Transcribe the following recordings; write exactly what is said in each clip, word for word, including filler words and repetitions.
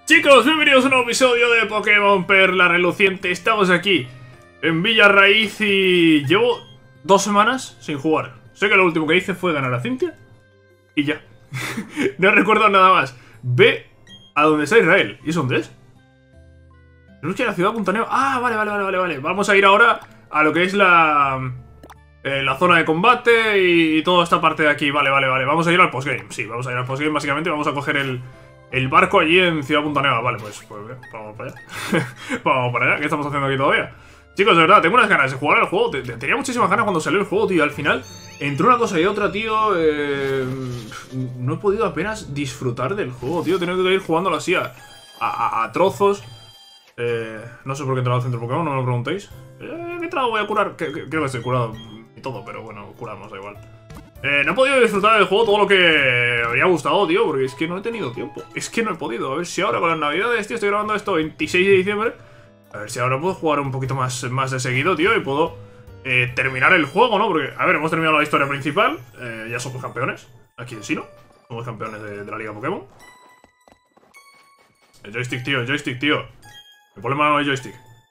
Chicos, bienvenidos a un nuevo episodio de Pokémon Perla Reluciente. Estamos aquí en Villa Raíz y llevo dos semanas sin jugar. Sé que lo último que hice fue ganar a Cynthia y ya. No recuerdo nada más. Ve a donde está Israel. ¿Y eso dónde es? Tenemos que ir a la ciudad Puntaneo. Ah, vale, vale, vale, vale, vale. Vamos a ir ahora a lo que es la... Eh, la zona de combate y, y toda esta parte de aquí. Vale, vale, vale. Vamos a ir al postgame. Sí, vamos a ir al postgame básicamente. Vamos a coger el... El barco allí en Ciudad Puntaneo. Vale, pues, pues bien, vamos para allá. Vamos para allá. ¿Qué estamos haciendo aquí todavía? Chicos, de verdad, tengo unas ganas de jugar al juego. Tenía muchísimas ganas cuando salió el juego, tío. Al final, entre una cosa y otra, tío, eh, no he podido apenas disfrutar del juego, tío. He tenido que ir jugándolo así a, a, a trozos. Eh, no sé por qué he entrado al centro Pokémon, no me lo preguntéis. Eh, ¿Qué trago voy a curar? Que, que, creo que estoy curado y todo, pero bueno, curamos, da igual. Eh, no he podido disfrutar del juego todo lo que me habría gustado, tío, porque es que no he tenido tiempo. Es que no he podido. A ver si ahora con las navidades, tío, estoy grabando esto veintiséis de diciembre. A ver si ahora puedo jugar un poquito más, más de seguido, tío, y puedo eh, terminar el juego, ¿no? Porque, a ver, hemos terminado la historia principal. Eh, ya somos campeones. Aquí en Sinnoh. Somos campeones de, de la Liga Pokémon. El joystick, tío, el joystick, tío. El problema no es el joystick.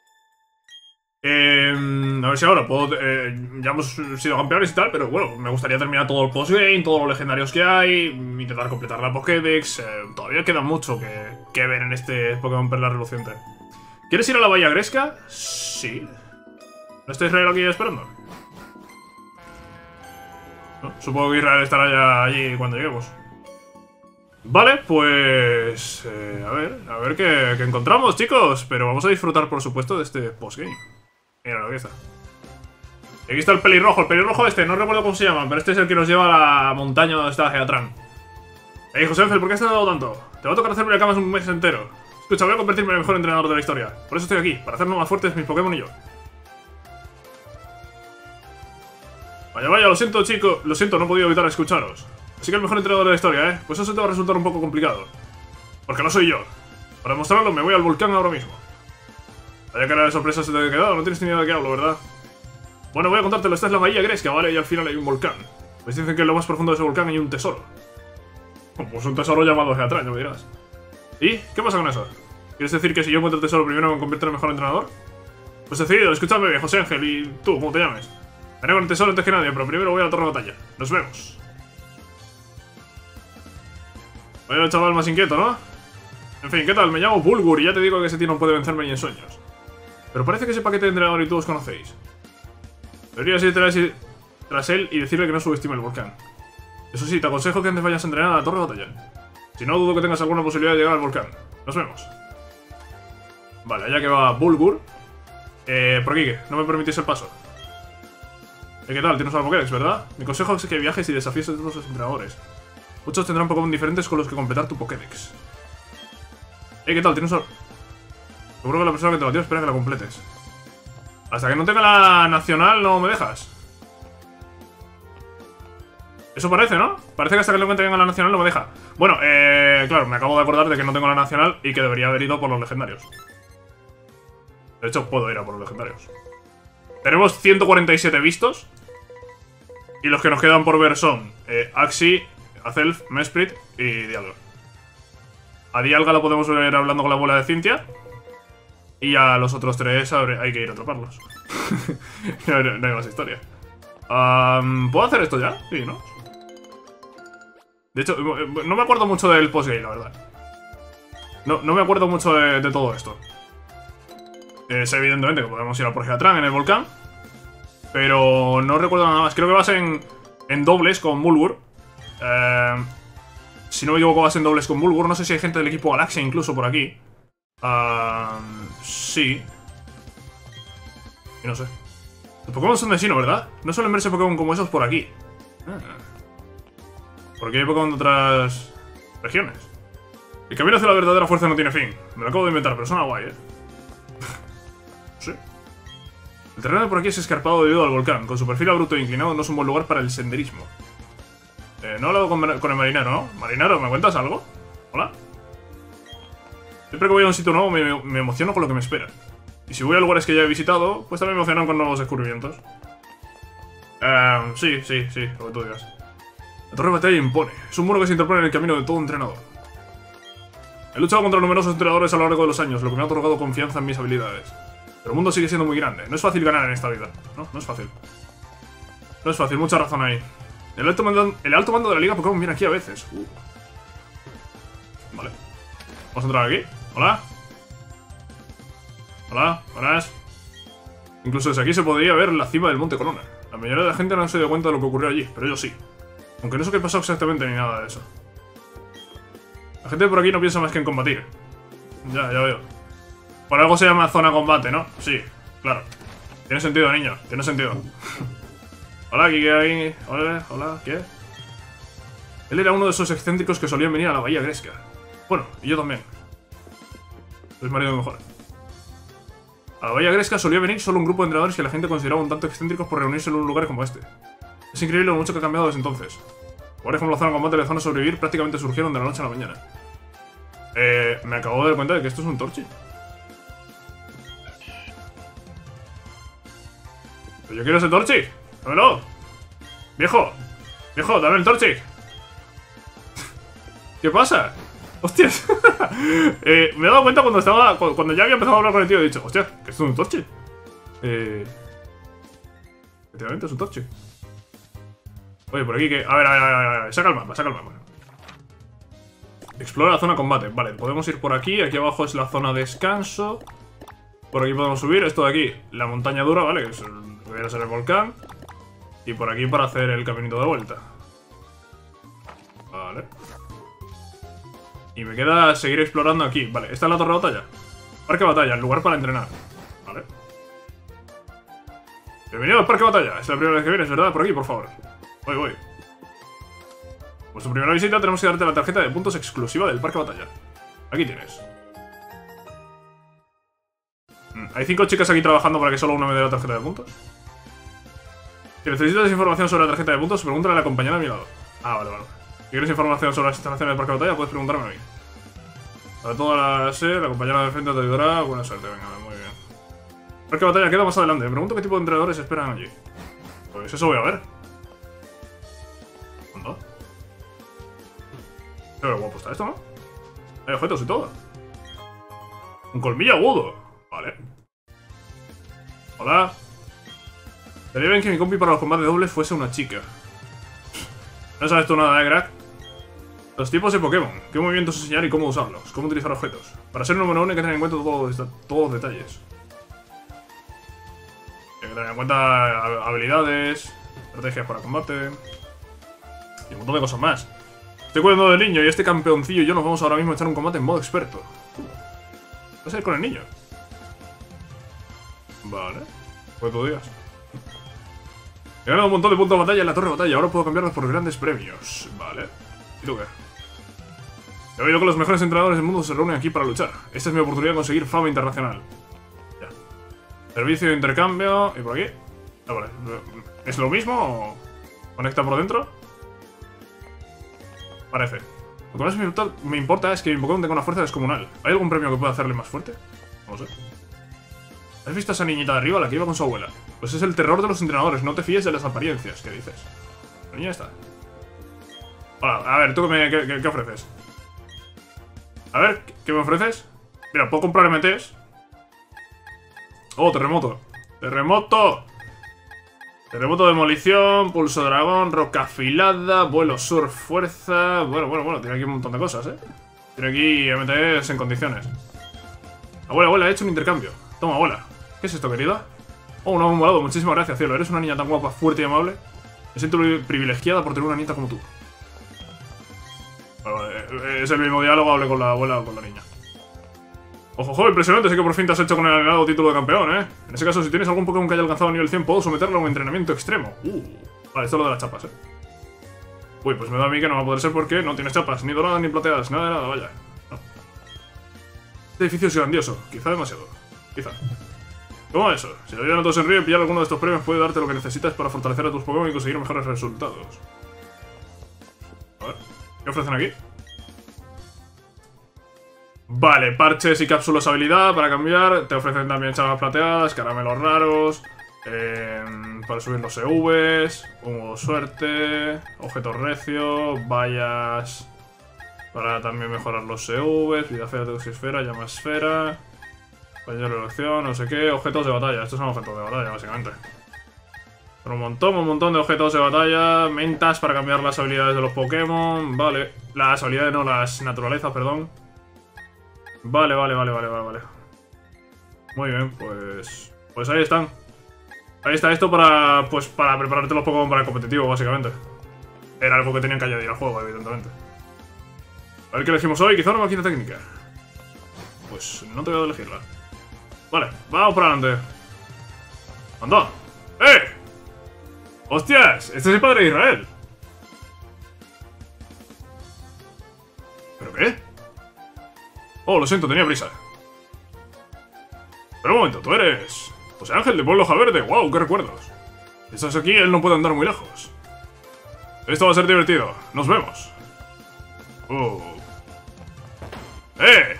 Eh, a ver si ahora puedo... Eh, ya hemos sido campeones y tal, pero bueno, me gustaría terminar todo el postgame, todos los legendarios que hay, intentar completar la Pokédex. Eh, todavía queda mucho que, que ver en este Pokémon Perla Reluciente. ¿Quieres ir a la Bahía Gresca? Sí. ¿No está Israel aquí esperando? ¿No? Supongo que Israel estará ya allí cuando lleguemos. Vale, pues... Eh, a ver, a ver qué, qué encontramos, chicos. Pero vamos a disfrutar, por supuesto, de este postgame. Mira, aquí está. Y aquí está el pelirrojo, el pelirrojo este, no recuerdo cómo se llama, pero este es el que nos lleva a la montaña donde está Geatran. Ey, José Ángel, ¿por qué has tardado tanto? Te va a tocar hacerme la cama un mes entero. Escucha, voy a convertirme en el mejor entrenador de la historia. Por eso estoy aquí, para hacernos más fuertes mis Pokémon y yo. Vaya, vaya, lo siento, chico. Lo siento, no he podido evitar escucharos. Así que el mejor entrenador de la historia, ¿eh? Pues eso te va a resultar un poco complicado. Porque no soy yo. Para demostrarlo, me voy al volcán ahora mismo. Vaya cara de sorpresa se te ha quedado, no tienes ni idea de qué hablo, ¿verdad? Bueno, voy a contártelo, esta es la Bahía Gresca, ¿vale? Y al final hay un volcán. Pues dicen que en lo más profundo de ese volcán hay un tesoro. Pues un tesoro llamado Geatran, ya me dirás. ¿Y? ¿Qué pasa con eso? ¿Quieres decir que si yo encuentro el tesoro primero me convierto en el mejor entrenador? Pues decidido, escúchame, José Ángel, y tú, ¿cómo te llames? Haré con el tesoro antes que nadie, pero primero voy a la torre de batalla. Nos vemos. Vaya el chaval más inquieto, ¿no? En fin, ¿qué tal? Me llamo Bulgur y ya te digo que ese tío no puede vencerme ni en sueños. Pero parece que ese paquete de entrenador y tú os conocéis. Deberías ir tras, tras él y decirle que no subestime el volcán. Eso sí, te aconsejo que antes vayas a entrenar a la torre de batalla. Si no, dudo que tengas alguna posibilidad de llegar al volcán. Nos vemos. Vale, allá que va Bulgur. Eh, por aquí, ¿qué? No me permitís el paso. Eh, ¿Qué tal? Tienes una Pokédex, ¿verdad? Mi consejo es que viajes y desafíes a todos los entrenadores. Muchos tendrán Pokémon diferentes con los que completar tu Pokédex. Eh, ¿qué tal? Tienes una... Seguro que la persona que te la dio espera que la completes. Hasta que no tenga la nacional no me dejas. Eso parece, ¿no? Parece que hasta que no tenga la nacional no me deja. Bueno, eh... claro, me acabo de acordar de que no tengo la nacional y que debería haber ido por los legendarios. De hecho, puedo ir a por los legendarios. Tenemos ciento cuarenta y siete vistos. Y los que nos quedan por ver son eh, Axi, Azelf, Mesprit y Dialga. A Dialga la podemos ver hablando con la abuela de Cynthia. Y a los otros tres hay que ir a atraparlos. no, no, no hay más historia. Um, ¿Puedo hacer esto ya? Sí, ¿no? De hecho, no me acuerdo mucho del postgame, la verdad. No, no me acuerdo mucho de, de todo esto. Es evidentemente que podemos ir a por Geatran en el volcán. Pero no recuerdo nada más. Creo que vas en, en dobles con Bulgur. Eh, si no me equivoco, vas en dobles con Bulgur. No sé si hay gente del equipo Galaxia incluso por aquí. Uh, sí. Y no sé. Los Pokémon son de Sinnoh, ¿verdad? No suelen verse Pokémon como esos por aquí. Ah. Porque hay Pokémon de otras regiones. El camino hacia la verdadera fuerza no tiene fin. Me lo acabo de inventar, pero suena guay, ¿eh? Sí. El terreno por aquí es escarpado debido al volcán. Con su perfil abrupto e inclinado no es un buen lugar para el senderismo. Eh, no he hablado con, con el marinero, ¿no? Marinero, ¿me cuentas algo? ¿Hola? Siempre que voy a un sitio nuevo me, me emociono con lo que me espera. Y si voy a lugares que ya he visitado, pues también me emocionan con nuevos descubrimientos. Eh, sí, sí, sí, lo que tú digas. La torre de batalla impone. Es un muro que se interpone en el camino de todo entrenador. He luchado contra numerosos entrenadores a lo largo de los años, lo que me ha otorgado confianza en mis habilidades. Pero el mundo sigue siendo muy grande. No es fácil ganar en esta vida. No, no es fácil. No es fácil, mucha razón ahí. El alto mando, el alto mando de la Liga Pokémon viene aquí a veces. Uh. Vale. Vamos a entrar aquí. Hola. Hola, buenas. Incluso desde aquí se podría ver la cima del Monte Corona. La mayoría de la gente no se dio cuenta de lo que ocurrió allí, pero yo sí. Aunque no sé qué pasó exactamente ni nada de eso. La gente por aquí no piensa más que en combatir. Ya, ya veo. Por algo se llama zona combate, ¿no? Sí, claro. Tiene sentido, niño. Tiene sentido. Hola, ¿qué hay? Hola, hola, ¿qué? Él era uno de esos excéntricos que solían venir a la Bahía Gresca. Bueno, y yo también. Sois marido mejor. A la Bahía Gresca solía venir solo un grupo de entrenadores que la gente consideraba un tanto excéntricos por reunirse en un lugar como este. Es increíble lo mucho que ha cambiado desde entonces. Por ejemplo, la zona combate y la zona sobrevivir prácticamente surgieron de la noche a la mañana. Eh, me acabo de dar cuenta de que esto es un Torchic. Pero yo quiero ese Torchic. ¡Dámelo! ¡Viejo! ¡Viejo, dame el Torchic! ¿Qué pasa? ¡Hostias! eh, me he dado cuenta cuando estaba. Cuando ya había empezado a hablar con el tío, he dicho, ¡hostia! Que esto es un Torchic. Eh. Efectivamente es un Torchic. Oye, por aquí que. A ver, a ver, a ver, a ver. Saca el mapa, saca el mapa. Explora la zona combate. Vale, podemos ir por aquí. Aquí abajo es la zona descanso. Por aquí podemos subir. Esto de aquí, la montaña dura, ¿vale? Que es el, debería ser el volcán. Y por aquí para hacer el caminito de vuelta. Vale. Y me queda seguir explorando aquí. Vale, esta es la torre de batalla. Parque de batalla, el lugar para entrenar. Vale. Bienvenido al parque de batalla. Es la primera vez que vienes, ¿verdad? Por aquí, por favor. Voy, voy. Por tu primera visita tenemos que darte la tarjeta de puntos exclusiva del parque de batalla. Aquí tienes. Mm, Hay cinco chicas aquí trabajando para que solo una me dé la tarjeta de puntos. Si necesitas información sobre la tarjeta de puntos, pregúntale a la compañera a mi lado. Ah, vale, vale. Si quieres información sobre las instalaciones del parque de batalla, puedes preguntarme a mí. Para todas las... Eh, la compañera de frente te ayudará. Buena suerte, venga, muy bien. El parque de batalla queda más adelante. Me pregunto qué tipo de entrenadores esperan allí. Pues eso voy a ver. ¿Cuándo? Qué guapo está esto, ¿no? Hay objetos y todo. Un colmillo agudo. Vale. Hola. Estaría bien que mi compi para los combates dobles fuese una chica. No sabes tú nada, ¿eh, crack? Los tipos de Pokémon. ¿Qué movimientos enseñar y cómo usarlos? ¿Cómo utilizar objetos? Para ser número uno hay que tener en cuenta todos, todos los detalles. Hay que tener en cuenta habilidades, estrategias para combate y un montón de cosas más. Estoy cuidando del niño y este campeoncillo y yo nos vamos ahora mismo a echar un combate en modo experto. ¿Vas a ir con el niño? Vale. Pues tú digas. He ganado un montón de puntos de batalla en la torre de batalla. Ahora puedo cambiarlos por grandes premios. Vale. ¿Y tú qué? He oído que los mejores entrenadores del mundo se reúnen aquí para luchar. Esta es mi oportunidad de conseguir fama internacional. Ya. Servicio de intercambio. ¿Y por aquí? Ah, vale. ¿Es lo mismo o conecta por dentro? Parece. Lo que más me importa, me importa es que mi Pokémon tenga una fuerza descomunal. ¿Hay algún premio que pueda hacerle más fuerte? No lo sé. ¿Has visto a esa niñita de arriba, la que iba con su abuela? Pues es el terror de los entrenadores, no te fíes de las apariencias, ¿qué dices? La niña está. Hola, a ver, ¿tú qué, me, qué, qué, qué ofreces? A ver, ¿qué me ofreces? Mira, ¿puedo comprar M Ts? Oh, terremoto. ¡Terremoto! Terremoto, demolición, pulso dragón, roca afilada, vuelo surf, fuerza... Bueno, bueno, bueno, tiene aquí un montón de cosas, ¿eh? Tiene aquí M Ts en condiciones. Abuela, abuela, he hecho un intercambio. Toma, abuela. ¿Qué es esto, querida? Oh, un amor molado. Muchísimas gracias, cielo. Eres una niña tan guapa, fuerte y amable. Me siento privilegiada por tener una nieta como tú. Vale, vale. Es el mismo diálogo, hable con la abuela o con la niña. Ojo, ojo, impresionante. Sé que por fin te has hecho con el anhelado título de campeón, ¿eh? En ese caso, si tienes algún Pokémon que haya alcanzado nivel cien, puedo someterlo a un entrenamiento extremo. Uh. Vale, esto es lo de las chapas, ¿eh? Uy, pues me da a mí que no va a poder ser porque no tienes chapas, ni doradas ni plateadas, nada de nada, vaya. No. Este edificio es grandioso, quizá demasiado. Quizá. ¿Cómo eso? Si la vida no te sonríe, pillar alguno de estos premios puede darte lo que necesitas para fortalecer a tus Pokémon y conseguir mejores resultados. A ver, ¿qué ofrecen aquí? Vale, parches y cápsulas habilidad para cambiar. Te ofrecen también chapas plateadas, caramelos raros, eh, para subir los E Vs, humo suerte, objetos recio, vallas Para también mejorar los C Vs, vida fea, esfera, llama esfera, mayor elección, no sé qué, objetos de batalla. Estos son objetos de batalla, básicamente. Pero un montón, un montón de objetos de batalla, mentas para cambiar las habilidades de los Pokémon, vale. Las habilidades, no, las naturalezas, perdón. Vale, vale, vale, vale, vale, vale. Muy bien, pues... Pues ahí están. Ahí está esto para, pues, para prepararte los Pokémon para el competitivo, básicamente. Era algo que tenían que añadir al juego, evidentemente. A ver qué elegimos hoy, quizá una máquina técnica. Pues no te voy a elegirla. Vale, vamos para adelante. ¡Anda! ¡Eh! ¡Hostias! Este es el padre de Israel. ¿Pero qué? Oh, lo siento, tenía prisa. Pero un momento, tú eres... José Ángel de Pueblo Javerde. ¡Wow! ¡Qué recuerdos! Si estás aquí, él no puede andar muy lejos. Esto va a ser divertido. Nos vemos. Uh. ¡Eh!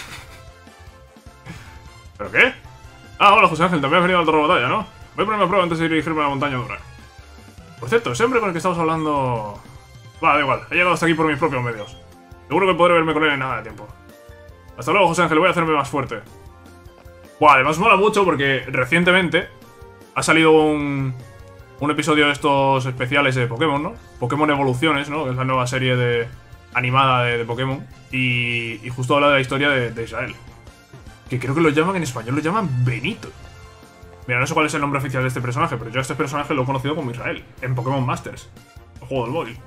¿Pero qué? Ah, hola José Ángel, también has venido al torre de batalla, ¿no? Voy a ponerme a prueba antes de dirigirme a la montaña dura. Por cierto, ese hombre con el que estamos hablando... Va, da igual, he llegado hasta aquí por mis propios medios. Seguro que podré verme con él en nada de tiempo. Hasta luego, José Ángel, voy a hacerme más fuerte. Buah, además mola mucho porque recientemente ha salido un, un episodio de estos especiales de Pokémon, ¿no? Pokémon Evoluciones, ¿no? Que es la nueva serie de, animada de, de Pokémon. Y, y justo habla de la historia de, de Israel. Que creo que lo llaman en español, lo llaman Benito. Mira, no sé cuál es el nombre oficial de este personaje, pero yo a este personaje lo he conocido como Israel, en Pokémon Masters, el juego del móvil.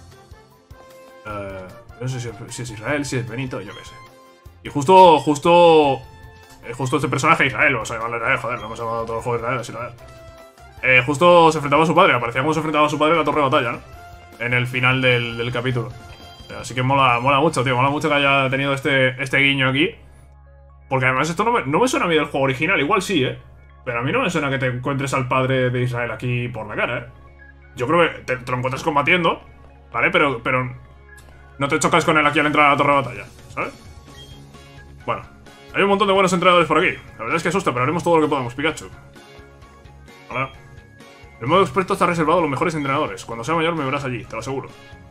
Uh, no sé si es, si es Israel, si es Benito, yo qué sé. Y justo, justo... Justo este personaje, Israel, vamos a llamarle Israel, joder, no hemos llamado todo el juego de Israel, es Israel. Eh, justo se enfrentaba a su padre, aparecía como se enfrentaba a su padre en la torre de batalla, ¿no? En el final del, del capítulo. Así que mola, mola mucho, tío, mola mucho que haya tenido este, este guiño aquí. Porque además esto no me, no me suena a mí del juego original, igual sí, ¿eh? Pero a mí no me suena que te encuentres al padre de Israel aquí por la cara, ¿eh? Yo creo que te, te lo encuentras combatiendo, ¿vale? Pero, pero no te chocas con él aquí al entrar a la torre de batalla, ¿sabes? Bueno, hay un montón de buenos entrenadores por aquí. La verdad es que asusta, pero haremos todo lo que podamos, Pikachu. Hola. El modo experto está reservado a los mejores entrenadores. Cuando sea mayor me verás allí, te lo aseguro.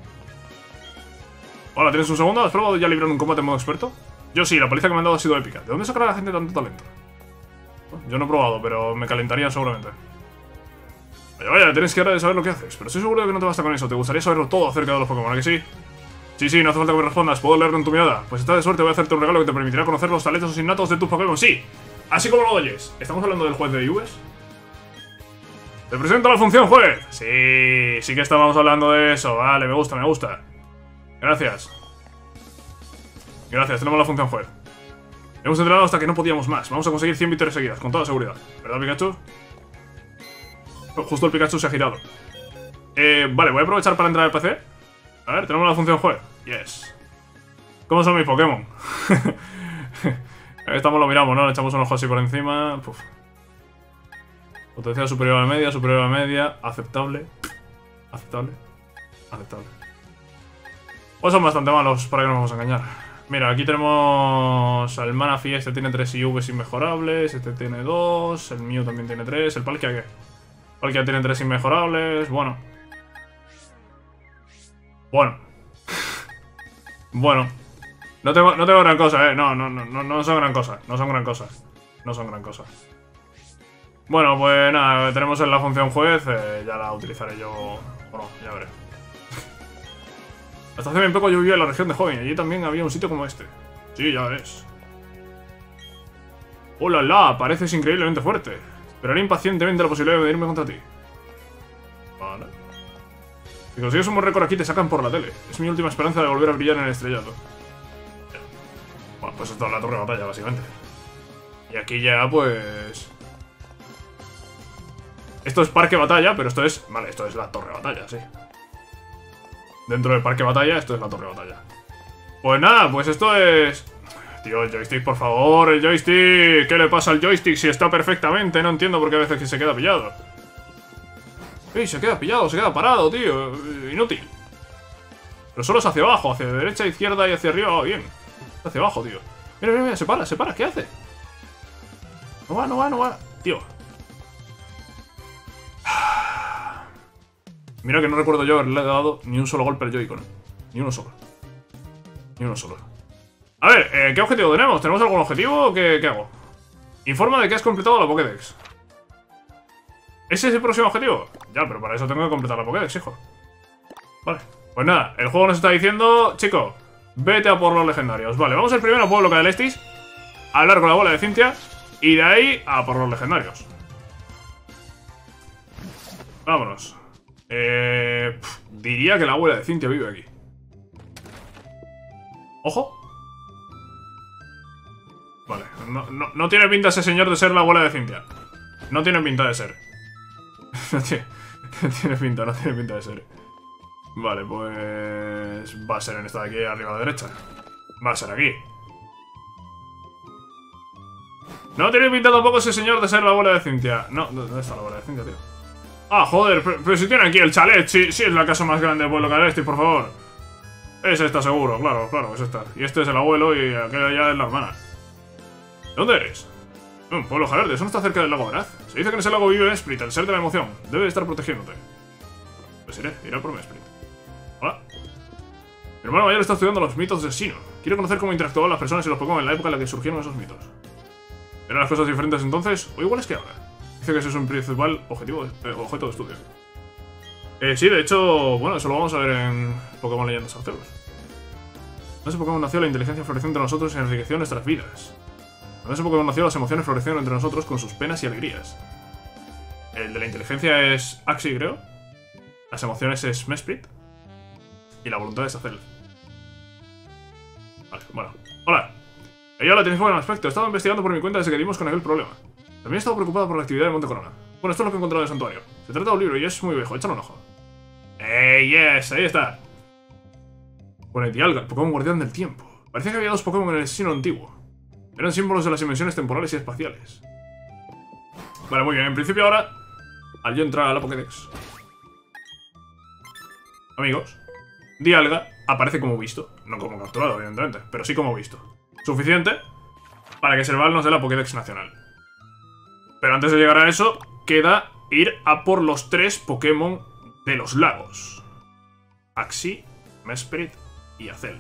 Hola, ¿tienes un segundo? ¿Has probado ya librar un combate en modo experto? Yo sí, la paliza que me han dado ha sido épica. ¿De dónde sacará la gente tanto talento? Yo no he probado, pero me calentaría seguramente. Vaya, vaya, tienes que ahora de saber lo que haces. Pero estoy seguro de que no te basta con eso. Te gustaría saberlo todo acerca de los Pokémon, ¿a que sí? Sí, sí, no hace falta que me respondas. Puedo leerlo en tu mirada. Pues estás de suerte, voy a hacerte un regalo que te permitirá conocer los talentos innatos de tus Pokémon. Sí, así como lo oyes. ¿Estamos hablando del juez de U S? ¡Te presento la función, juez! Sí, sí que estábamos hablando de eso. Vale, me gusta, me gusta. Gracias. Gracias, tenemos la función juez. Hemos entrenado hasta que no podíamos más. Vamos a conseguir cien victorias seguidas, con toda seguridad. ¿Verdad, Pikachu? Oh, justo el Pikachu se ha girado. Eh, vale, voy a aprovechar para entrar al P C. A ver, tenemos la función juez. Yes. ¿Cómo son mis Pokémon? Estamos, lo miramos, ¿no? Le echamos un ojo así por encima. Puf. Potencia superior a la media, superior a la media. Aceptable. Aceptable. Aceptable. Pues son bastante malos, para que no nos vamos a engañar. Mira, aquí tenemos al Manaphy, este tiene tres I Vs inmejorables, este tiene dos, el Mew también tiene tres, el Palkia ¿qué? Palkia tiene tres inmejorables, bueno. Bueno. Bueno. No tengo, no tengo gran cosa, eh, no, no, no, no, no son gran cosa, no son gran cosa, no son gran cosa. Bueno, pues nada, tenemos en la función juez, eh, ya la utilizaré yo, bueno, ya veré. Hasta hace bien poco yo vivía en la región de Hoenn y allí también había un sitio como este. Sí, ya ves. ¡Hola, la! Pareces increíblemente fuerte. Esperaré impacientemente la posibilidad de irme contra ti. Vale. Si consigues un buen récord aquí te sacan por la tele. Es mi última esperanza de volver a brillar en el estrellato. Bueno, pues esto es la torre de batalla, básicamente. Y aquí ya, pues... Esto es parque batalla, pero esto es... Vale, esto es la torre de batalla, sí. Dentro del parque batalla, esto es la torre de batalla. Pues nada, pues esto es... Tío, el joystick, por favor, el joystick. ¿Qué le pasa al joystick si está perfectamente? No entiendo por qué a veces que se queda pillado. ¡Ey, se queda pillado, se queda parado, tío! Inútil. Pero solo es hacia abajo, hacia derecha, izquierda y hacia arriba va bien. Hacia abajo, tío. Mira, mira, mira, se para, se para, ¿qué hace? No va, no va, no va. Tío. Mira que no recuerdo yo haberle dado ni un solo golpe al Joy-Con. Ni uno solo. Ni uno solo. A ver, eh, ¿qué objetivo tenemos? ¿Tenemos algún objetivo o qué, qué hago? Informa de que has completado la Pokédex. ¿Ese es el próximo objetivo? Ya, pero para eso tengo que completar la Pokédex, hijo. Vale, pues nada, el juego nos está diciendo, chico, vete a por los legendarios. Vale, vamos al primero pueblo que Estis, a hablar con la bola de Cynthia y de ahí a por los legendarios. Vámonos. Eh, pff, diría que la abuela de Cynthia vive aquí. Ojo. Vale, no, no, no tiene pinta ese señor de ser la abuela de Cynthia. No tiene pinta de ser. No tiene, no tiene pinta, no tiene pinta de ser. Vale, pues... va a ser en esta de aquí, arriba a la derecha. Va a ser aquí. No tiene pinta tampoco ese señor de ser la abuela de Cynthia. No, ¿dónde está la abuela de Cynthia, tío? Ah, joder, pero, pero si tiene aquí el chalet. Sí, sí es la casa más grande de Pueblo Calesti, por favor. Es esta seguro, claro, claro, es esta. Y este es el abuelo y aquella ya es la hermana. ¿De dónde eres? Un pueblo Jalerde, eso no está cerca del lago Veraz. Se dice que en ese lago vive Mesprit, el ser de la emoción. Debe estar protegiéndote. Pues iré, iré por Mesprit. Hola. Mi hermano mayor está estudiando los mitos de Sinnoh. Quiero conocer cómo interactuaban las personas y los Pokémon en la época en la que surgieron esos mitos. ¿Eran las cosas diferentes entonces o iguales que ahora? Dice que ese es un principal objetivo, eh, objeto de estudio. Eh, sí, de hecho, bueno, eso lo vamos a ver en Pokémon Leyendas Arceus. En ese Pokémon nació la inteligencia floreció entre nosotros y enriqueció nuestras vidas. En ese Pokémon nació las emociones florecieron entre nosotros con sus penas y alegrías. El de la inteligencia es Axi, creo. Las emociones es Mesprit. Y la voluntad es Azelf. Vale, bueno. Hola. Ella la tienes buen aspecto. He estado investigando por mi cuenta desde que dimos con aquel problema. También he estado preocupado por la actividad de Monte Corona. Bueno, esto es lo que he encontrado en el santuario. Se trata de un libro y es muy viejo. Échale un ojo. ¡Eh, yes! Ahí está. Bueno, Dialga, el Pokémon guardián del tiempo. Parecía que había dos Pokémon en el Sinnoh antiguo. Eran símbolos de las dimensiones temporales y espaciales. Vale, muy bien. En principio ahora, al yo entrar a la Pokédex, amigos, Dialga aparece como visto. No como capturado, evidentemente, pero sí como visto. Suficiente para que Serval nos dé la Pokédex nacional. Pero antes de llegar a eso, queda ir a por los tres Pokémon de los lagos. Axi, Mesprit y Azelf.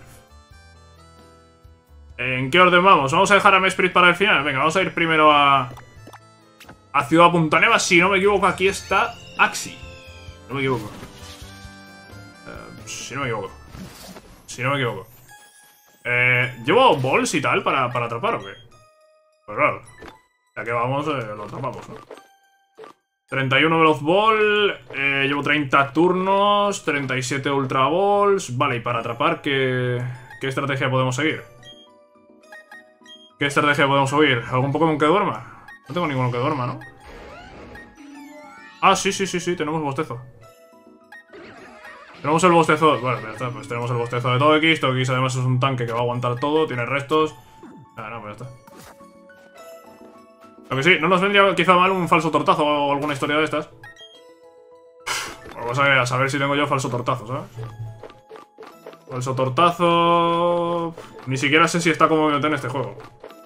¿En qué orden vamos? Vamos a dejar a Mesprit para el final. Venga, vamos a ir primero a... a Ciudad Punta Neva. Si no me equivoco, aquí está Axi. No me equivoco. Uh, si no me equivoco. Si no me equivoco. Eh, ¿Llevo balls y tal para, para atrapar o qué? Pues claro. Ya que vamos, eh, lo atrapamos, ¿no? treinta y uno Veloz Ball. Eh, llevo treinta turnos. treinta y siete Ultra Balls. Vale, y para atrapar, ¿qué, qué estrategia podemos seguir? ¿Qué estrategia podemos seguir? ¿Algún Pokémon que duerma? No tengo ninguno que duerma, ¿no? Ah, sí, sí, sí, sí, tenemos bostezo. Tenemos el bostezo... Bueno, ya está, pues tenemos el bostezo de Togekiss. Togekiss además es un tanque que va a aguantar todo, tiene restos. Ah, no, pues ya está. Lo que sí, no nos vendría quizá mal un falso tortazo o alguna historia de estas. Vamos a ver, a saber si tengo yo falso tortazo, ¿sabes? Falso tortazo... Ni siquiera sé si está como en este juego.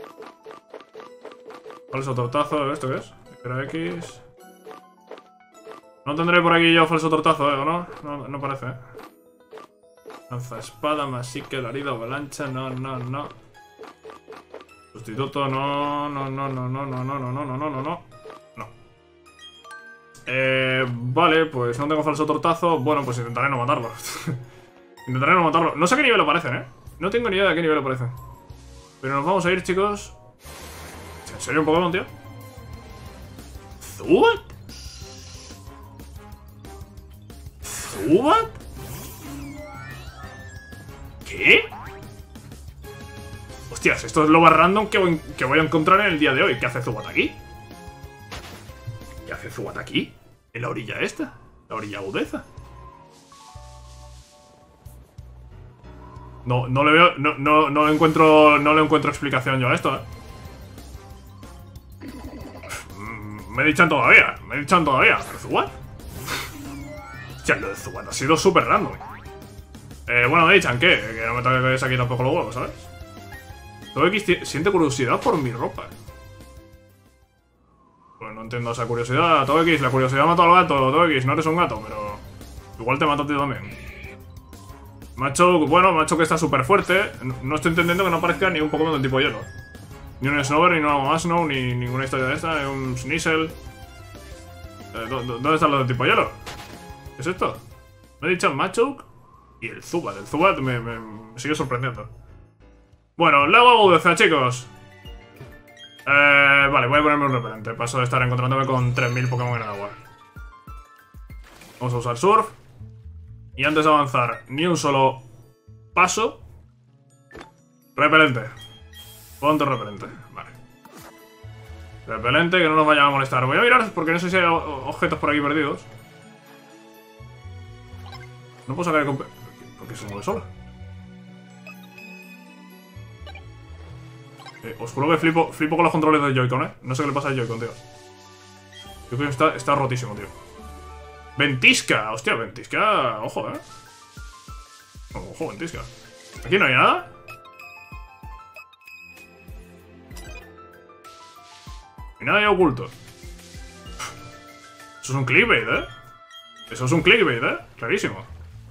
Falso tortazo, ¿esto qué es? Era X... No tendré por aquí yo falso tortazo, ¿eh? ¿O no? No, no parece, ¿eh? Lanza espada, masique, alarido, avalancha, no, no, no. Sustituto, no, no, no, no, no, no, no, no, no, no, no, no, no. No. Eh, vale, pues no tengo falso tortazo. Bueno, pues intentaré no matarlo. Intentaré no matarlo. No sé a qué nivel aparecen, ¿eh? No tengo ni idea de qué nivel aparecen. Pero nos vamos a ir, chicos. ¿En serio un Pokémon, tío? ¿Zubat? ¿Zubat? ¿Qué? Hostias, esto es lo más random que voy, que voy a encontrar en el día de hoy. ¿Qué hace Zubat aquí? ¿Qué hace Zubat aquí? ¿En la orilla esta? ¿La orilla agudeza? No, no le veo... No, no, no le encuentro... No le encuentro explicación yo a esto, ¿eh? Me dichan todavía. Me dichan todavía. ¿Pero Zubat? Hostia, lo de Zubat ha sido súper random. Eh, bueno, me dichan ¿qué? Que no me toques aquí tampoco los huevos, ¿sabes? Togekiss siente curiosidad por mi ropa. Pues no entiendo esa curiosidad. Togekiss, la curiosidad mató al gato. Togekiss, no eres un gato, pero... Igual te mata a ti también. Machoke, bueno, Machoke está súper fuerte. No estoy entendiendo que no aparezca ni un Pokémon del tipo hielo. Ni un Snover, ni un Asnow, ni ninguna historia de esta, ni un Sneasel. Eh, ¿Dónde están los del tipo hielo? ¿Qué es esto? Me he dicho Machoke y el Zubat. El Zubat me, me, me sigue sorprendiendo. Bueno, Lago Agudeza, chicos. Eh, vale, voy a ponerme un repelente. Paso de estar encontrándome con tres mil Pokémon en el agua. Vamos a usar Surf. Y antes de avanzar, ni un solo paso. Repelente. Ponte repelente. Vale. Repelente, que no nos vaya a molestar. Voy a mirar porque no sé si hay objetos por aquí perdidos. No puedo sacar el... ¿Por qué se mueve sola? Eh, os juro que flipo, flipo con los controles del Joy-Con, ¿eh? No sé qué le pasa al Joy-Con, tío. Yo creo que está, está rotísimo, tío. Ventisca. Hostia, Ventisca. Ojo, ¿eh? Ojo, Ventisca. ¿Aquí no hay nada? Y nada hay oculto. Eso es un clickbait, ¿eh? Eso es un clickbait, ¿eh? Clarísimo.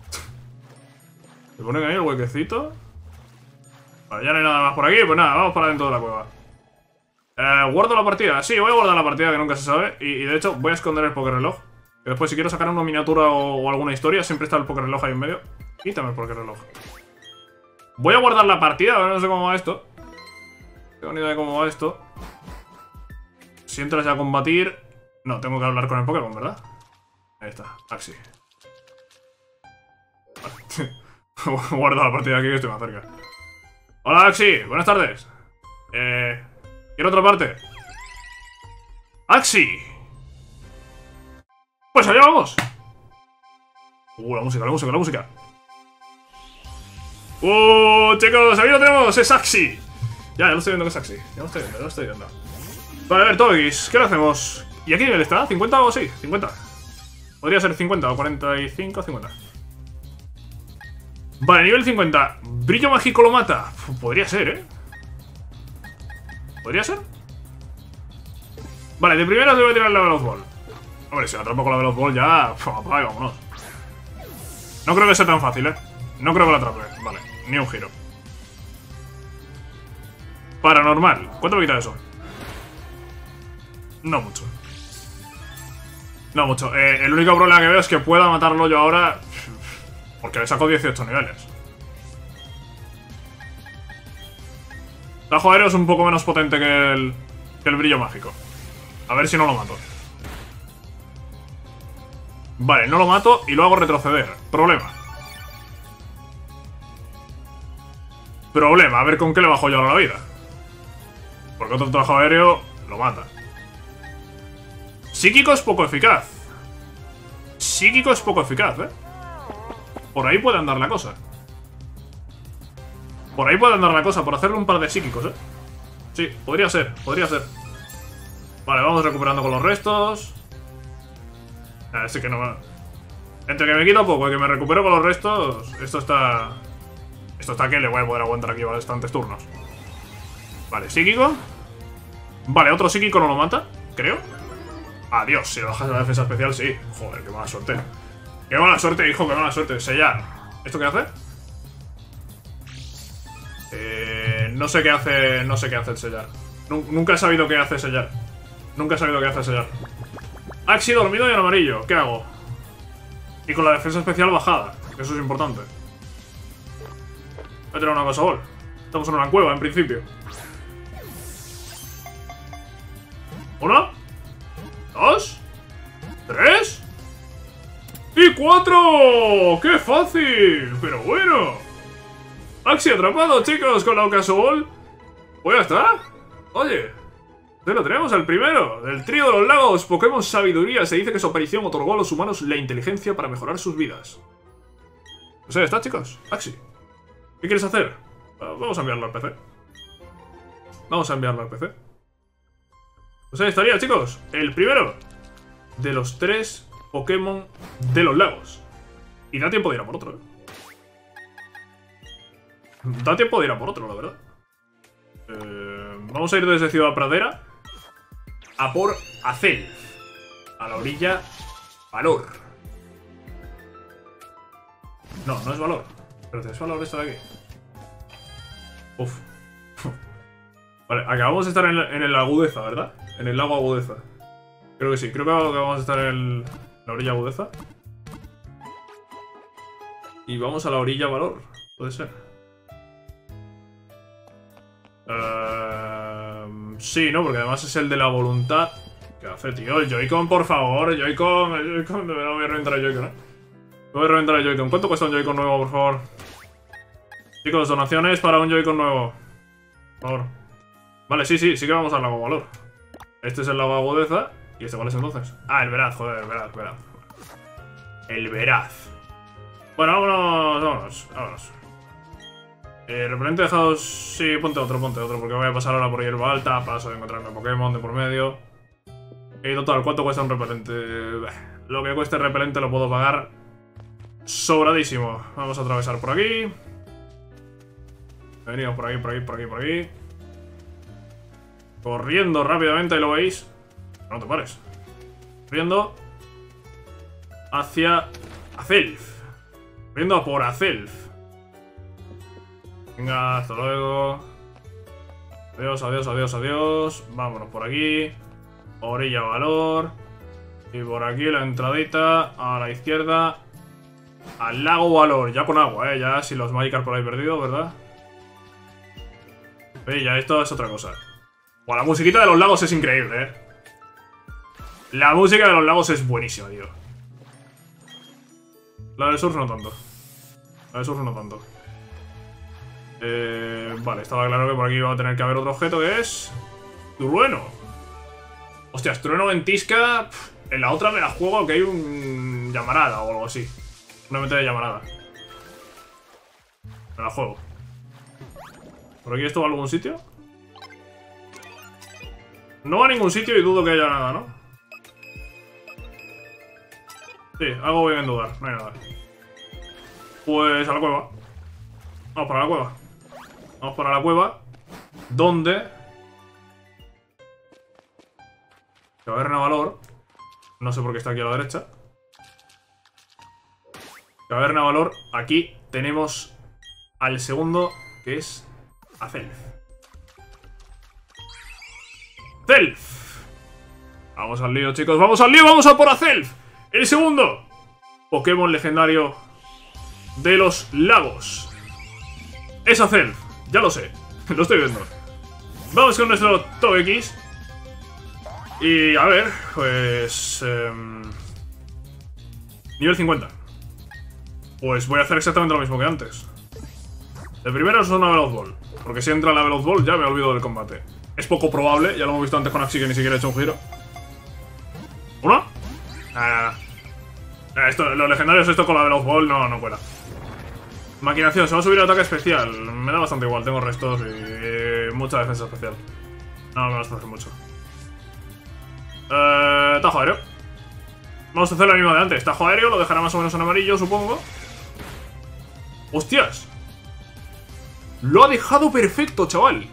Se ponen ahí el huequecito. Vale, ya no hay nada más por aquí. Pues nada, vamos para dentro de la cueva. Eh, ¿Guardo la partida? Sí, voy a guardar la partida, que nunca se sabe. Y, y de hecho, voy a esconder el Pokéreloj. Que después, si quiero sacar una miniatura o, o alguna historia, siempre está el Pokéreloj ahí en medio. Quítame el Pokéreloj. Voy a guardar la partida, no sé cómo va esto. No tengo ni idea de cómo va esto. Si entras ya a combatir... No, tengo que hablar con el Pokémon, ¿verdad? Ahí está, Axi. Vale. Guardo la partida aquí que estoy más cerca. Hola, Axi, buenas tardes. Eh... ¿Quiero otra parte? ¡Axi! Pues allá vamos. Uh, la música, la música, la música. Uh, chicos, aquí lo tenemos, es Axi. Ya, ya lo estoy viendo que es Axi. Ya lo estoy viendo, ya lo estoy viendo. Vale, a ver, Togekiss, ¿qué le hacemos? ¿Y aquí nivel está? ¿cincuenta o sí? cincuenta. Podría ser cincuenta o cuarenta y cinco, cincuenta. Vale, nivel cincuenta. ¿Brillo mágico lo mata? Podría ser, ¿eh? ¿Podría ser? Vale, de primera te voy a tirar la Veloz Ball. Hombre, si la atrapo con la Veloz Ball ya... Apaga, vámonos. No creo que sea tan fácil, ¿eh? No creo que la atrape. Vale, ni un giro. Paranormal. ¿Cuánto me quita eso? No mucho. No mucho. Eh, el único problema que veo es que pueda matarlo yo ahora... Porque le saco dieciocho niveles. Tajo aéreo es un poco menos potente que el, que el brillo mágico. A ver si no lo mato. Vale, no lo mato y lo hago retroceder. Problema. Problema, a ver con qué le bajo yo ahora la vida. Porque otro tajo aéreo lo mata. Psíquico es poco eficaz. Psíquico es poco eficaz, ¿eh? Por ahí puede andar la cosa. Por ahí puede andar la cosa, por hacerle un par de psíquicos, ¿eh? Sí, podría ser, podría ser. Vale, vamos recuperando con los restos. Así que no me... Entre que me quita poco y que me recupero con los restos, esto está... Esto está que le voy a poder aguantar aquí bastantes turnos. Vale, psíquico. Vale, otro psíquico no lo mata, creo. Adiós, si le bajas la defensa especial, sí. Joder, qué mala suerte. Qué mala suerte, hijo, qué mala suerte. Sellar. ¿Esto qué hace? Eh, no sé qué hace. No sé qué hace el sellar. Nunca he sabido qué hace sellar. Nunca he sabido qué hace sellar. Axi dormido y en amarillo. ¿Qué hago? Y con la defensa especial bajada. Eso es importante. Voy a tirar una cosa bol. Estamos en una cueva, en principio. Uno. Dos. Tres. ¡Y cuatro! ¡Qué fácil! Pero bueno. Axi atrapado, chicos, con la Ocasol. Pues ya está. Oye, ya lo tenemos, el primero del trío de los lagos. Pokémon Sabiduría. Se dice que su aparición otorgó a los humanos la inteligencia para mejorar sus vidas. Pues ahí está, chicos. Axi, ¿qué quieres hacer? Vamos a enviarlo al P C. Vamos a enviarlo al P C. Pues ahí estaría, chicos. El primero de los tres Pokémon de los lagos. Y da tiempo de ir a por otro, ¿eh? Da tiempo de ir a por otro, la verdad. Eh, vamos a ir desde Ciudad Pradera a por Acel. A la orilla Valor. No, no es Valor. Espérate, ¿es valor esto de aquí? Uf. Vale, acabamos de estar en, en el Agudeza, ¿verdad? En el lago Agudeza. Creo que sí, creo que vamos a estar en el, la orilla Agudeza. Y vamos a la orilla Valor, puede ser. Uh, sí, ¿no? Porque además es el de la voluntad. ¿Qué hace, tío? El Joy-Con, por favor, el Joy-Con, el Joy-Con. Me voy a reventar el Joy-Con, ¿eh? Me voy a reventar el Joy-Con. ¿Cuánto cuesta un Joy-Con nuevo, por favor? Chicos, donaciones para un Joy-Con nuevo. Por favor. Vale, sí, sí, sí que vamos al lago Valor. Este es el lago Agudeza. ¿Y este cuál es entonces? Ah, el Veraz, joder, el Veraz, Veraz. El Veraz. Bueno, vámonos, vámonos, vámonos. Eh, repelente dejados... Sí, ponte otro, ponte otro, porque voy a pasar ahora por hierba alta. Paso de encontrarme Pokémon de por medio. Y total, ¿cuánto cuesta un repelente? Lo que cueste el repelente lo puedo pagar sobradísimo. Vamos a atravesar por aquí. Venimos por aquí, por aquí, por aquí, por aquí. Corriendo rápidamente, ahí lo veis. No te pares. Corriendo hacia Azelf. Corriendo a por Azelf. Venga, hasta luego. Adiós, adiós, adiós, adiós. Vámonos por aquí. Orilla Valor. Y por aquí la entradita a la izquierda. Al lago Valor. Ya con agua, eh. Ya sin los Magikarp por ahí perdidos, ¿verdad? Oye, ya esto es otra cosa. Bueno, la musiquita de los lagos es increíble, eh. La música de los lagos es buenísima, tío. La del surf no tanto. La del surf no tanto. Eh, vale, estaba claro que por aquí va a tener que haber otro objeto que es... Trueno. Hostias, trueno ventisca. En la otra me la juego que hay un... llamarada o algo así. Una meta de llamarada. Me la juego. ¿Por aquí esto va a algún sitio? No va a ningún sitio y dudo que haya nada, ¿no? Sí, algo bien en dudar, no hay nada. Pues a la cueva. Vamos para la cueva. Vamos para la cueva. Donde Caverna Valor. No sé por qué está aquí a la derecha. Caverna Valor. Aquí tenemos al segundo, que es Azelf. Azelf. Vamos al lío, chicos. Vamos al lío. Vamos a por Azelf. El segundo Pokémon legendario de los lagos. Es Azelf. Ya lo sé. Lo estoy viendo. Vamos con nuestro Togekiss. Y a ver, pues... Eh, nivel cincuenta. Pues voy a hacer exactamente lo mismo que antes. El primero es una Veloz Ball. Porque si entra la Veloz Ball ya me olvido del combate. Es poco probable, ya lo hemos visto antes con Axi que ni siquiera he hecho un giro. ¿Uno? Ah, esto, los legendarios esto con la Veloz Ball no, no cuela. Maquinación, se va a subir el ataque especial. Me da bastante igual, tengo restos y mucha defensa especial. No me vas a hacer mucho. Eh, tajo aéreo. Vamos a hacer lo mismo de antes. Tajo aéreo, lo dejará más o menos en amarillo, supongo. ¡Hostias! Lo ha dejado perfecto, chaval.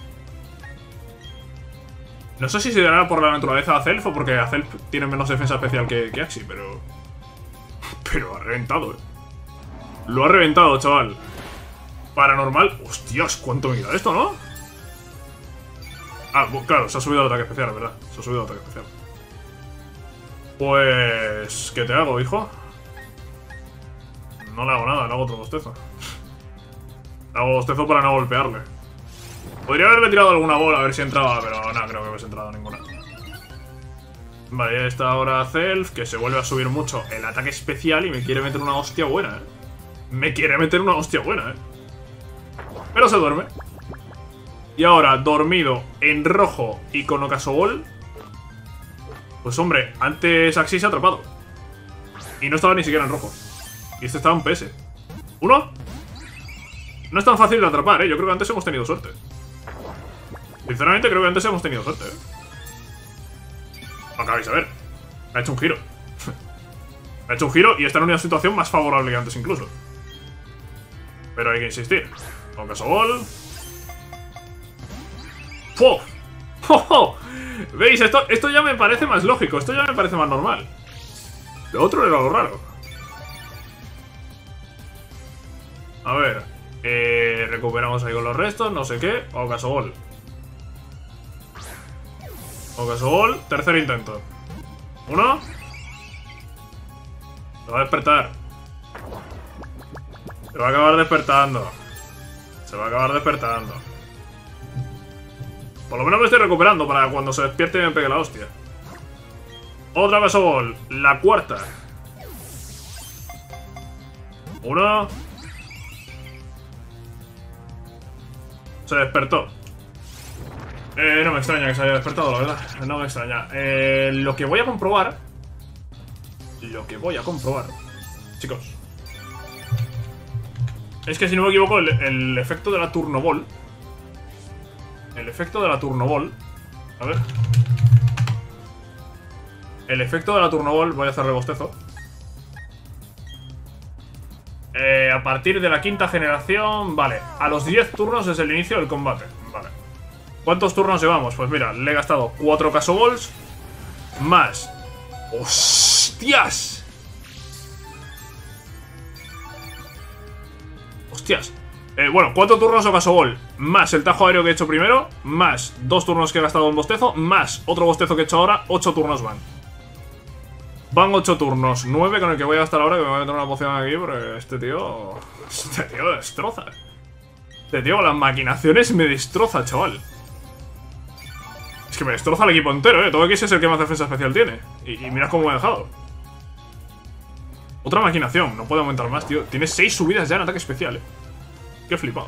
No sé si se dará por la naturaleza de Azelf o porque Azelf tiene menos defensa especial que, que Axi, pero... Pero ha reventado, eh. Lo ha reventado, chaval. Paranormal. Hostias, cuánto me queda esto, ¿no? Ah, claro, se ha subido el ataque especial, ¿verdad? Se ha subido el ataque especial. Pues... ¿qué te hago, hijo? No le hago nada, le hago otro bostezo. Le hago bostezo para no golpearle. Podría haberle tirado alguna bola a ver si entraba, pero no, creo que hubiese entrado ninguna. Vale, ya está ahora Azelf, que se vuelve a subir mucho el ataque especial y me quiere meter una hostia buena, ¿eh? Me quiere meter una hostia buena, ¿eh? Pero se duerme. Y ahora, dormido en rojo y con Ocasobol. Pues hombre, antes Axi se ha atrapado. Y no estaba ni siquiera en rojo. Y este estaba en P S. ¿Uno? No es tan fácil de atrapar, ¿eh? Yo creo que antes hemos tenido suerte. Sinceramente creo que antes hemos tenido suerte, ¿eh? Lo acabáis de ver. Ha hecho un giro. Ha hecho un giro y está en una situación más favorable que antes incluso. Pero hay que insistir. Ocasobol. ¡Puf! ¡Oh, oh! ¿Veis? Esto, esto ya me parece más lógico. Esto ya me parece más normal. Lo otro era lo raro. A ver. Eh, recuperamos ahí con los restos, no sé qué. Ocasobol. Ocasobol, tercer intento. Uno. Se va a despertar. Se va a acabar despertando. Se va a acabar despertando. Por lo menos me estoy recuperando para cuando se despierte y me pegue la hostia. Otra Ocasobol, la cuarta. Uno. Se despertó. Eh, no me extraña que se haya despertado, la verdad. No me extraña. Eh, lo que voy a comprobar. Lo que voy a comprobar, chicos, es que si no me equivoco, el, el efecto de la Turno Ball. El efecto de la Turno Ball. A ver. El efecto de la Turno Ball. Voy a hacerle bostezo. Eh, a partir de la quinta generación. Vale, a los diez turnos es el inicio del combate. Vale. ¿Cuántos turnos llevamos? Pues mira, le he gastado cuatro Ocasoballs. Más. ¡Hostias! ¡Hostias! Eh, bueno, cuatro turnos Ocasoball. Más el tajo aéreo que he hecho primero. Más dos turnos que he gastado en bostezo. Más otro bostezo que he hecho ahora. Ocho turnos van. Van ocho turnos. nueve con el que voy a gastar ahora. Que me voy a meter una poción aquí. Porque este tío... Este tío destroza. Este tío con las maquinaciones me destroza, chaval. Es que me destroza el equipo entero, eh. Todo X es el que más defensa especial tiene. Y, y mirad cómo me ha dejado. Otra maquinación. No puede aumentar más, tío. Tiene seis subidas ya en ataque especial, eh. Qué flipado.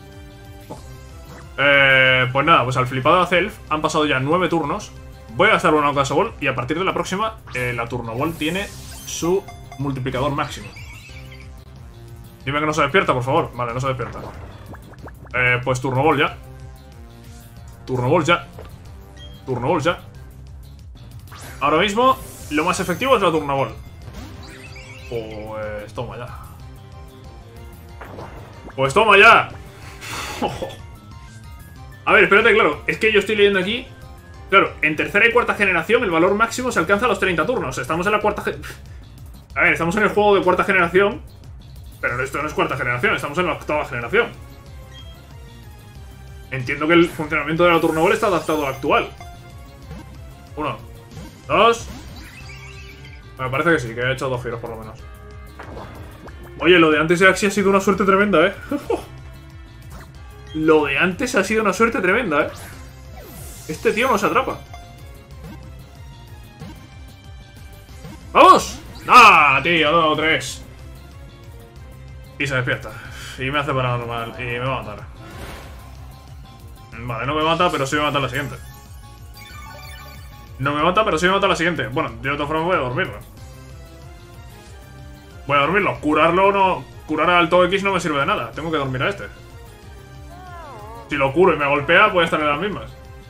Eh, pues nada, pues al flipado de Azelf han pasado ya nueve turnos. Voy a gastar una Ocasoball y a partir de la próxima eh, la Turno Ball tiene su multiplicador máximo. Dime que no se despierta, por favor. Vale, no se despierta. Eh, pues Turno Ball ya. Turno Ball ya. Turno Ball ya. Ahora mismo lo más efectivo es la Turno Ball. Pues toma ya. Pues toma ya. A ver, espérate, claro. Es que yo estoy leyendo aquí. Claro, en tercera y cuarta generación el valor máximo se alcanza a los treinta turnos. Estamos en la cuarta... A ver, estamos en el juego de cuarta generación. Pero esto no es cuarta generación, estamos en la octava generación. Entiendo que el funcionamiento de la Turno Ball está adaptado al actual. Uno. Dos. Me parece que sí, que he hecho dos giros por lo menos. Oye, lo de antes de Axi ha sido una suerte tremenda, ¿eh? Lo de antes ha sido una suerte tremenda, ¿eh? Este tío nos atrapa. ¡Vamos! ¡Ah, tío! Dos, tres. Y se despierta. Y me hace paranormal. Y me va a matar. Vale, no me mata, pero sí me mata la siguiente. No me mata, pero sí me mata la siguiente. Bueno, de otra forma voy a dormirlo. Voy a dormirlo. Curarlo no... Curar al Alto X no me sirve de nada. Tengo que dormir a este. Si lo curo y me golpea, puede estar en las mismas.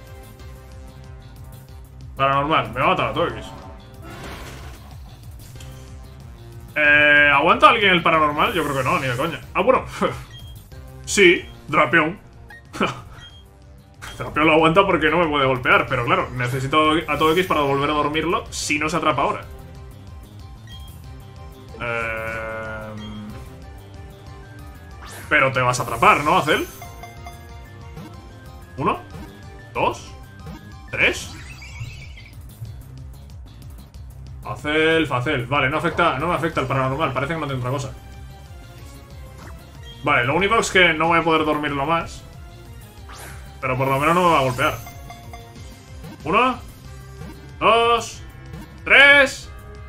Paranormal. Me va a matar a Alto X. Eh... ¿Aguanta alguien el paranormal? Yo creo que no, ni de coña. Ah, bueno. Sí, Drapion. Drapion lo aguanta porque no me puede golpear. Pero claro, necesito a Todo X para volver a dormirlo si no se atrapa ahora. Eh... Pero te vas a atrapar, ¿no, Azel? Uno. Dos. Tres. Azel, Azel. Vale, no afecta, no me afecta el paranormal. Parece que no tiene otra cosa. Vale, lo único es que no voy a poder dormirlo más. Pero por lo menos no me va a golpear. Uno. Dos. Tres.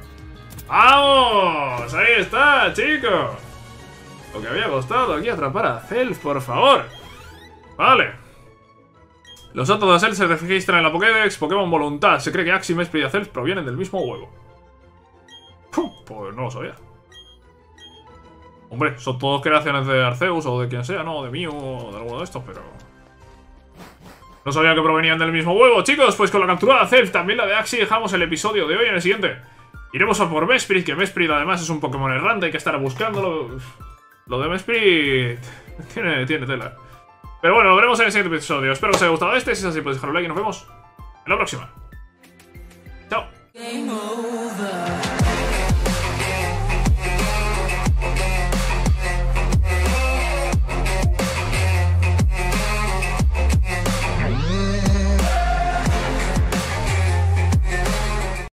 ¡Vamos! Ahí está, chicos. Lo que había costado aquí atrapar a Azel, por favor. Vale. Los datos de Azel se registran en la Pokédex Pokémon Voluntad. Se cree que Axi, Mesprit y Azel provienen del mismo huevo. Pum, pues no lo sabía. Hombre, son todos creaciones de Arceus o de quien sea, ¿no? De Mew o de alguno de estos, pero... No sabía que provenían del mismo huevo. Chicos, pues con la captura de Azel, también la de Axi, dejamos el episodio de hoy. En el siguiente iremos a por Mesprit, que Mesprit además es un Pokémon errante. Hay que estar buscándolo. Lo de Mesprit tiene, tiene tela. Pero bueno, lo veremos en el siguiente episodio. Espero que os haya gustado este. Si es así, podéis dejar un like y nos vemos en la próxima.